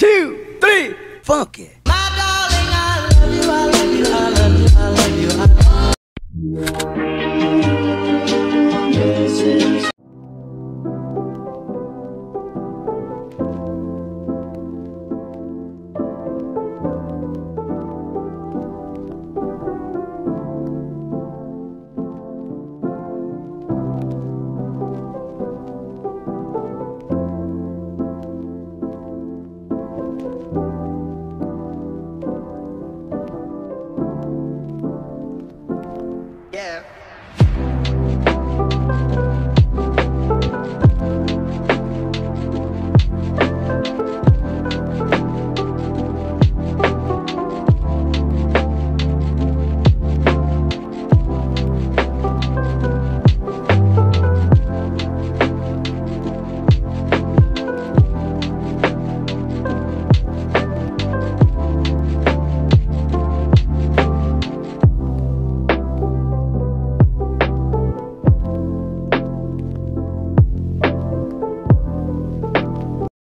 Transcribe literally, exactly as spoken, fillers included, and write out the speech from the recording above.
two, three, funky. My darling, I love you, I love you, I love you, I love you.